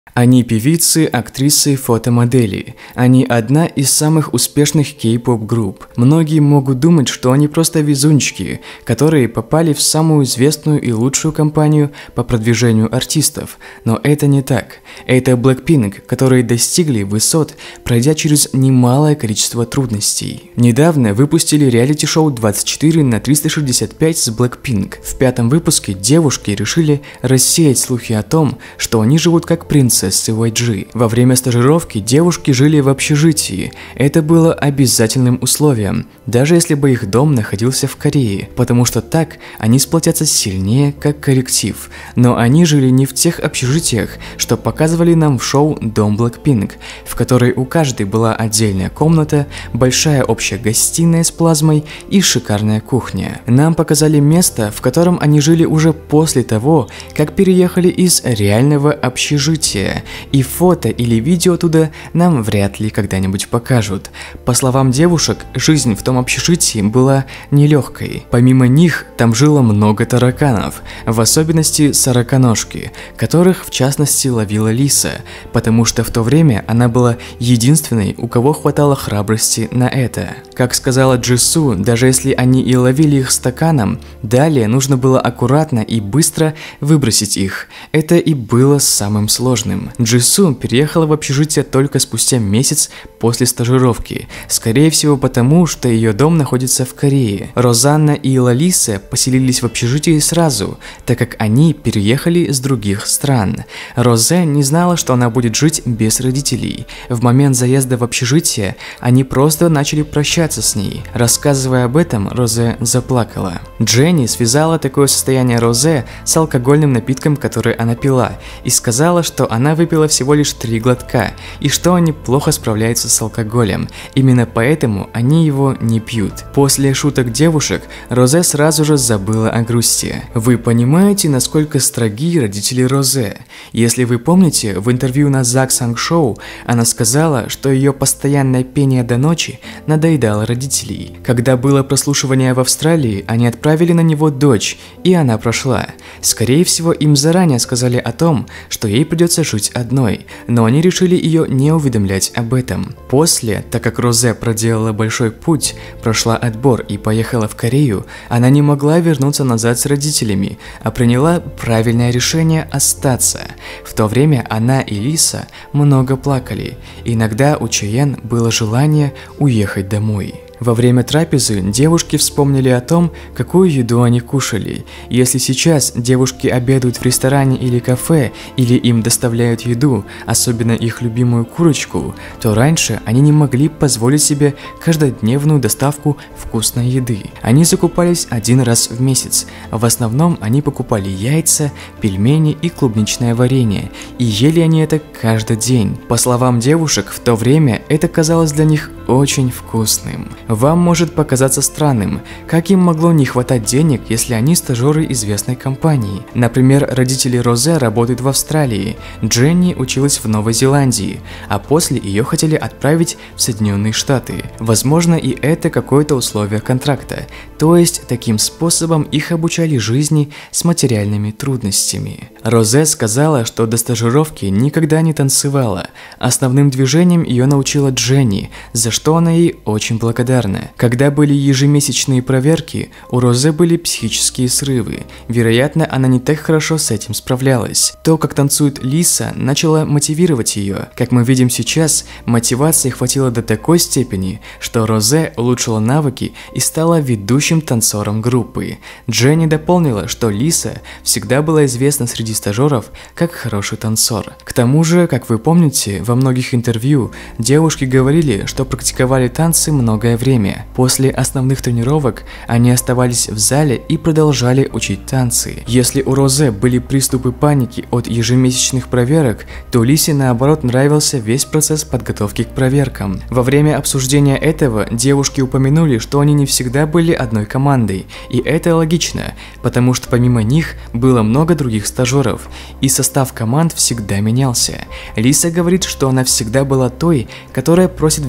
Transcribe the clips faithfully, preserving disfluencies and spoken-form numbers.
Они певицы, актрисы, фотомодели. Они одна из самых успешных кей-поп групп. Многие могут думать, что они просто везунчики, которые попали в самую известную и лучшую компанию по продвижению артистов. Но это не так. Это Blackpink, которые достигли высот, пройдя через немалое количество трудностей. Недавно выпустили реалити-шоу двадцать четыре на триста шестьдесят пять с Blackpink. В пятом выпуске девушки решили рассеять слухи о том, что они живут как принцессы с уай джи. Во время стажировки девушки жили в общежитии. Это было обязательным условием, даже если бы их дом находился в Корее, потому что так они сплотятся сильнее как коллектив. Но они жили не в тех общежитиях, что показывали нам в шоу «Дом Blackpink», в которой у каждой была отдельная комната, большая общая гостиная с плазмой и шикарная кухня. Нам показали место, в котором они жили уже после того, как переехали из реального общежития. И фото или видео туда нам вряд ли когда-нибудь покажут. По словам девушек, жизнь в том общежитии была нелегкой. Помимо них, там жило много тараканов, в особенности сороконожки, которых в частности ловила Лиса, потому что в то время она была единственной, у кого хватало храбрости на это. Как сказала Джису, даже если они и ловили их стаканом, далее нужно было аккуратно и быстро выбросить их. Это и было самым сложным. Джису переехала в общежитие только спустя месяц после стажировки, скорее всего потому, что ее дом находится в Корее. Розанна и Лалиса поселились в общежитии сразу, так как они переехали с других стран. Розе не знала, что она будет жить без родителей. В момент заезда в общежитие они просто начали прощаться с ней. Рассказывая об этом, Розе заплакала. Дженни связала такое состояние Розе с алкогольным напитком, который она пила, и сказала, что она Она выпила всего лишь три глотка, и что они плохо справляются с алкоголем. Именно поэтому они его не пьют. После шуток девушек, Розе сразу же забыла о грусти. Вы понимаете, насколько строги родители Розе? Если вы помните, в интервью на Зак Санг Шоу она сказала, что ее постоянное пение до ночи надоедало родителей. Когда было прослушивание в Австралии, они отправили на него дочь, и она прошла. Скорее всего, им заранее сказали о том, что ей придется жить одной, но они решили ее не уведомлять об этом. После, так как Розе проделала большой путь, прошла отбор и поехала в Корею, она не могла вернуться назад с родителями, а приняла правильное решение остаться. В то время она и Лиса много плакали. Иногда у Чоен было желание уехать домой. Во время трапезы девушки вспомнили о том, какую еду они кушали. Если сейчас девушки обедают в ресторане или кафе, или им доставляют еду, особенно их любимую курочку, то раньше они не могли позволить себе каждодневную доставку вкусной еды. Они закупались один раз в месяц. В основном они покупали яйца, пельмени и клубничное варенье, и ели они это каждый день. По словам девушек, в то время это казалось для них очень вкусным. Вам может показаться странным, как им могло не хватать денег, если они стажеры известной компании. Например, родители Розе работают в Австралии, Дженни училась в Новой Зеландии, а после ее хотели отправить в Соединенные Штаты. Возможно, и это какое-то условие контракта, то есть таким способом их обучали жизни с материальными трудностями. Розе сказала, что до стажировки никогда не танцевала. Основным движением ее научила Дженни, за что она ей очень благодарна. Когда были ежемесячные проверки, у Розе были психические срывы. Вероятно, она не так хорошо с этим справлялась. То, как танцует Лиса, начало мотивировать ее. Как мы видим сейчас, мотивации хватило до такой степени, что Розе улучшила навыки и стала ведущим танцором группы. Дженни дополнила, что Лиса всегда была известна среди стажеров как хороший танцор. К тому же, как вы помните, во многих интервью девушки говорили, что практиковали танцы многое время. После основных тренировок они оставались в зале и продолжали учить танцы. Если у Розе были приступы паники от ежемесячных проверок, то Лисе наоборот нравился весь процесс подготовки к проверкам. Во время обсуждения этого девушки упомянули, что они не всегда были одной командой, и это логично, потому что помимо них было много других стажеров, и состав команд всегда менялся. Лиса говорит, что она всегда была той, которая просит взять ее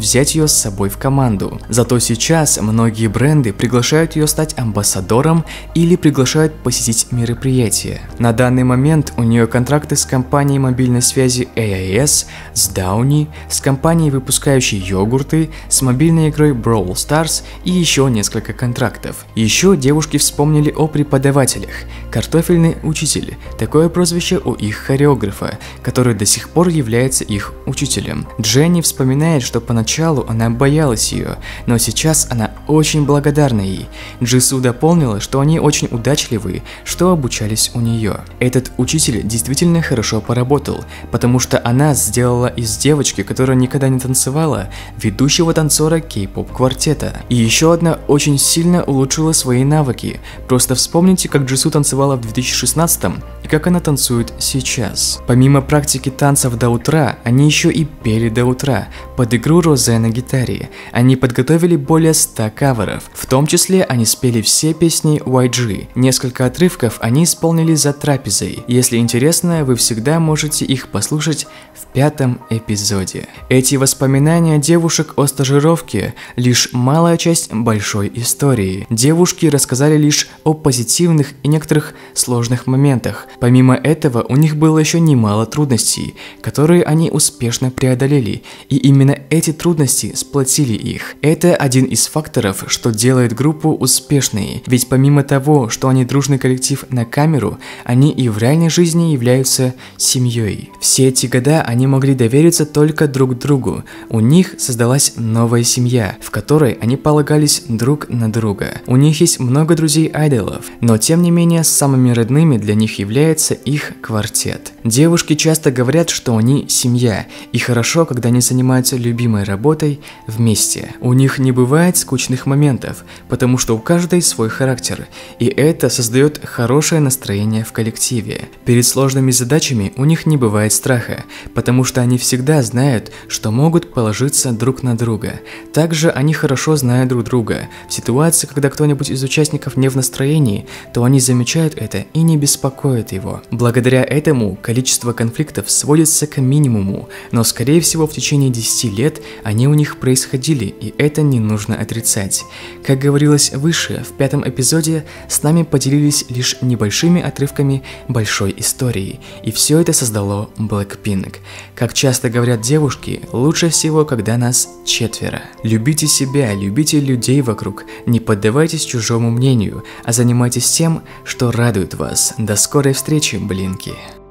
ее с собой в команду. Зато сейчас многие бренды приглашают ее стать амбассадором или приглашают посетить мероприятия. На данный момент у нее контракты с компанией мобильной связи эй ай эс, с Downy, с компанией, выпускающей йогурты, с мобильной игрой Brawl Stars и еще несколько контрактов. Еще девушки вспомнили о преподавателях. Картофельный учитель – такое прозвище у их хореографа, который до сих пор является их учителем. Дженни вспоминает, что поначалу она боялась ее, но сейчас она очень благодарна ей. Джису дополнила, что они очень удачливые, что обучались у нее. Этот учитель действительно хорошо поработал, потому что она сделала из девочки, которая никогда не танцевала, ведущего танцора кей-поп квартета. И еще одна очень сильно улучшила свои навыки. Просто вспомните, как Джису танцевала в две тысячи шестнадцатом и как она танцует сейчас. Помимо практики танцев до утра, они еще и пели до утра под игру Розе на гитаре. Они подготовили более ста каверов, в том числе они спели все песни уай джи. Несколько отрывков они исполнили за трапезой. Если интересно, вы всегда можете их послушать в пятом эпизоде. Эти воспоминания девушек о стажировке – лишь малая часть большой истории. Девушки рассказали лишь о позитивных и некоторых сложных моментах. Помимо этого, у них было еще немало трудностей, которые они успешно преодолели, и именно эти трудности сплотили их. Это один из факторов, что делает группу успешной, ведь помимо того, что они дружный коллектив на камеру, они и в реальной жизни являются семьей. Все эти года они могли довериться только друг другу. У них создалась новая семья, в которой они полагались друг на друга. У них есть много друзей-айдолов, но тем не менее самыми родными для них является их квартет. Девушки часто говорят, что они семья, и хорошо, когда они занимаются любимой работой вместе. У них не бывает скучных моментов, потому что у каждой свой характер, и это создает хорошее настроение в коллективе. Перед сложными задачами у них не бывает страха, потому что они всегда знают, что могут положиться друг на друга. Также они хорошо знают друг друга. В ситуации, когда кто-нибудь из участников не в настроении, то они замечают это и не беспокоят его. Благодаря этому количество конфликтов сводится к минимуму, но скорее всего в течение десяти лет они у них происходили, и это не нужно отрицать. Как говорилось выше, в пятом эпизоде с нами поделились лишь небольшими отрывками большой истории, и все это создало Blackpink. Как часто говорят девушки, лучше всего, когда нас четверо. Любите себя, любите людей вокруг, не поддавайтесь чужому мнению, а занимайтесь тем, что радует вас. До скорой встречи, блинки!